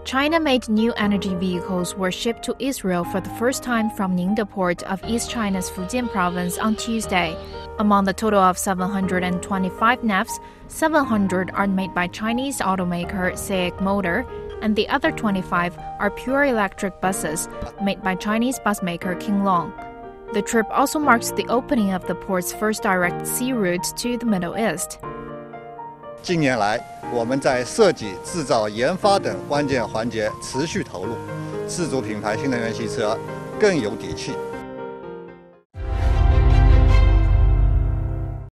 China-made new energy vehicles were shipped to Israel for the first time from Ningde Port of East China's Fujian Province on Tuesday. Among the total of 725 NEVs, 700 are made by Chinese automaker SAIC Motor, and the other 25 are pure electric buses made by Chinese bus maker Kinglong. The trip also marks the opening of the port's first direct sea route to the Middle East. 近年来，我们在设计、制造、研发等关键环节持续投入，自主品牌新能源汽车更有底气。